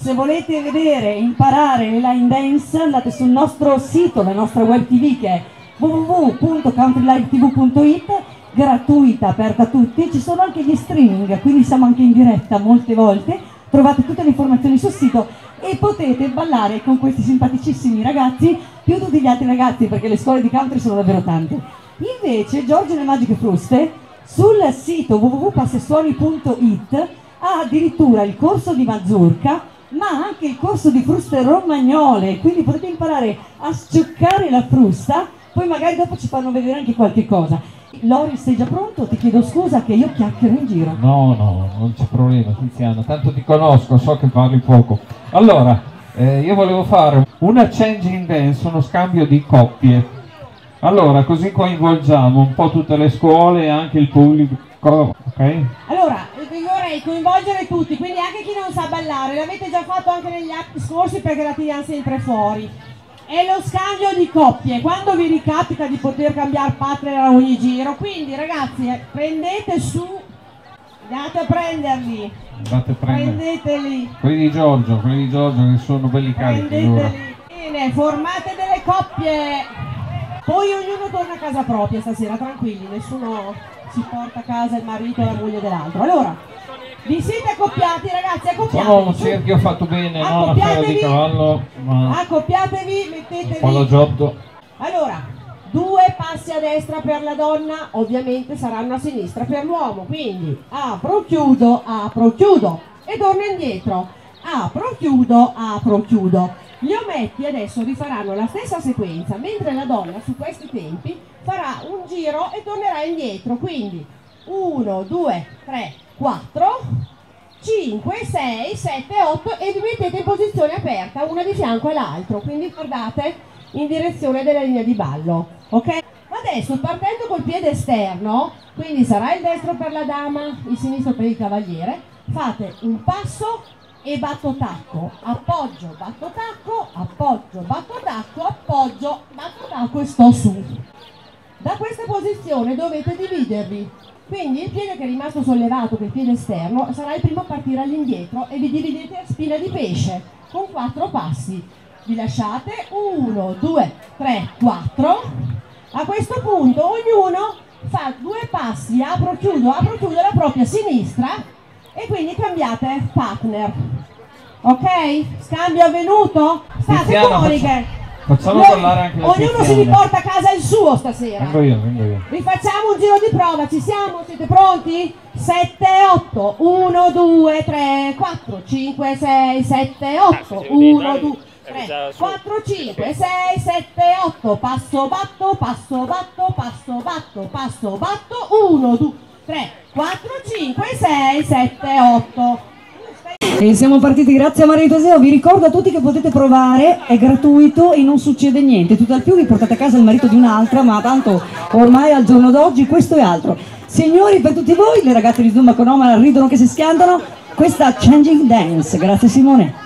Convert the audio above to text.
Se volete vedere e imparare le line dance, andate sul nostro sito, la nostra web tv che è www.countrylivetv.it, gratuita, aperta a tutti. Ci sono anche gli streaming, quindi siamo anche in diretta molte volte, trovate tutte le informazioni sul sito e potete ballare con questi simpaticissimi ragazzi, più tutti gli altri ragazzi, perché le scuole di country sono davvero tante. Invece Giorgio e le Magiche Fruste sul sito www.passesuoni.it ha addirittura il corso di mazurka, ma anche il corso di fruste romagnole, quindi potete imparare a scioccare la frusta, poi magari dopo ci fanno vedere anche qualche cosa. Lori, sei già pronto? Ti chiedo scusa che io chiacchiero in giro. No, non c'è problema Tiziana, tanto ti conosco, so che parli poco. Allora, io volevo fare una changing dance, uno scambio di coppie. Allora, così coinvolgiamo un po' tutte le scuole e anche il pubblico, ok? Allora, vi vorrei coinvolgere tutti, quindi anche chi non sa ballare, l'avete già fatto anche negli anni scorsi perché la tiriamo sempre fuori. È lo scambio di coppie, quando vi ricapita di poter cambiare partner a ogni giro, quindi ragazzi prendete su, andate a prenderli, prendeteli. Quelli di Giorgio che sono belli carichi. Prendeteli, bene, formate delle coppie, poi ognuno torna a casa propria stasera, tranquilli, nessuno si porta a casa il marito e la moglie dell'altro. Allora, vi siete accoppiati ragazzi, accoppiatevi. Sono un cerchio fatto bene, no? La ferra di cavallo, ma accoppiatevi, mettetevi. un po' la giotto. Allora, 2 passi a destra per la donna, ovviamente saranno a sinistra per l'uomo, quindi apro, chiudo e torno indietro. Apro, chiudo. Gli ometti adesso rifaranno la stessa sequenza, mentre la donna su questi tempi farà un giro e tornerà indietro, quindi 1, 2, 3, 4, 5, 6, 7, 8 e vi mettete in posizione aperta, una di fianco all'altro, quindi guardate in direzione della linea di ballo, ok? Adesso partendo col piede esterno, quindi sarà il destro per la dama, il sinistro per il cavaliere, fate un passo e batto tacco, appoggio, batto tacco, appoggio, batto tacco, appoggio, batto tacco e sto su. Da questa posizione dovete dividervi, quindi il piede che è rimasto sollevato, che è il piede esterno, sarà il primo a partire all'indietro e vi dividete a spina di pesce con 4 passi. Vi lasciate 1, 2, 3, 4. A questo punto ognuno fa 2 passi, apro, chiudo la propria sinistra e quindi cambiate partner. Ok? Scambio avvenuto? State buoni che... Facciamo ballare anche la ognuno si riporta a casa il suo stasera. Vengo io. Rifacciamo un giro di prova, ci siamo? Siete pronti? 7, 8, 1, 2, 3, 4, 5, 6, 7, 8, 1, 2, 3, 4, 5, 6, 7, 8, passo, batto, 1, 2, 3, 4, 5, 6, 7, 8. E siamo partiti grazie a Maria Toseo. Vi ricordo a tutti che potete provare, è gratuito e non succede niente, tutt'al più vi portate a casa il marito di un'altra, ma tanto ormai al giorno d'oggi questo è altro. Signori, per tutti voi, le ragazze di Zumba con Omar ridono che si schiantano, questa Changing Dance. Grazie Simone.